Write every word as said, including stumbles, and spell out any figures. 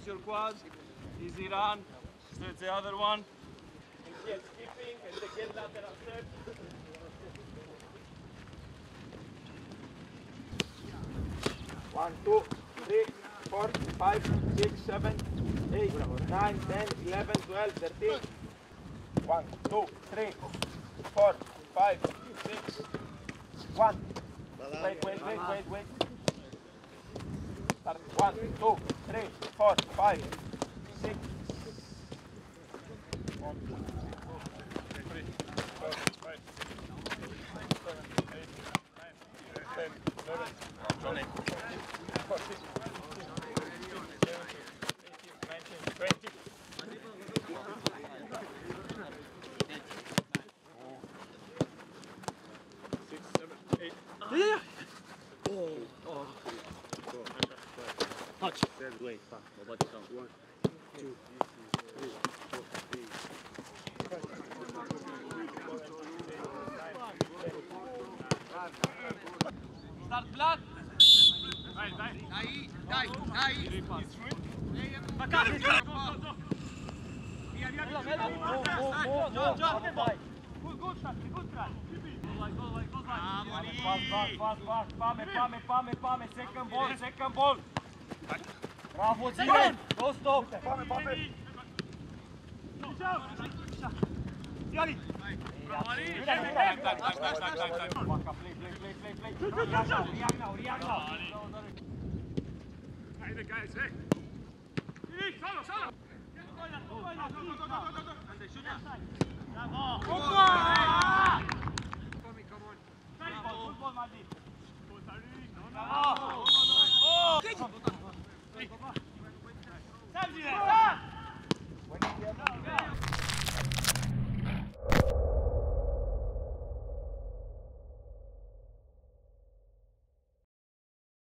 use your quad. Easy run. Stretch the other one. And get skipping and the get lateral step. One, two, three, four, five, six, seven, eight, nine, ten, eleven, twelve, thirteen. One, two, three, four, five, six. One. Wait, wait, wait, wait, wait. Start. One, two, three, four, five, six. One, two, three, four, five, six, seven, eight, nine, ten, eleven, twelve, fourteen, fifteen, seventeen, eighteen, nineteen, twenty. Six, seven, eight. Yeah, yeah. Oh, oh. Touch. Wait, fuck. Nobody count. One, two, three, four, three. Start blood. Dai, dai. Dai, dai, dai. Makati. Via, via, via. Good, good shot, good try. Go like, go like, go like. Fast, fast, fast, fast. Pame, pame, pame, pame. Second ball, second ball. Bravo, Zine. Go stop. Pame, pame. Yali. Hey, guys, hey. Solo, solo. Come on.